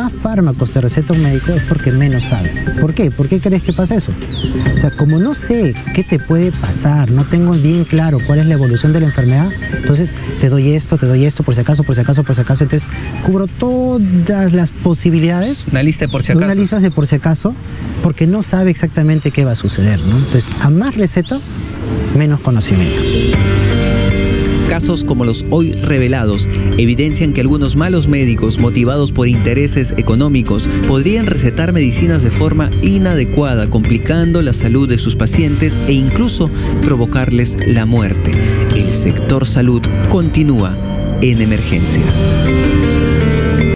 más fármacos te receta un médico es porque menos sabe. ¿Por qué? ¿Por qué crees que pasa eso? O sea, como no sé qué te puede pasar, no tengo bien claro cuál es la evolución de la enfermedad, entonces te doy esto, por si acaso, entonces cubro todas las posibilidades. Una lista de por si acaso. Una lista de por si acaso, porque no sabe exactamente qué va a suceder, ¿no? Entonces, a más receta, menos conocimiento. Casos como los hoy revelados evidencian que algunos malos médicos, motivados por intereses económicos, podrían recetar medicinas de forma inadecuada, complicando la salud de sus pacientes e incluso provocarles la muerte. El sector salud continúa en emergencia.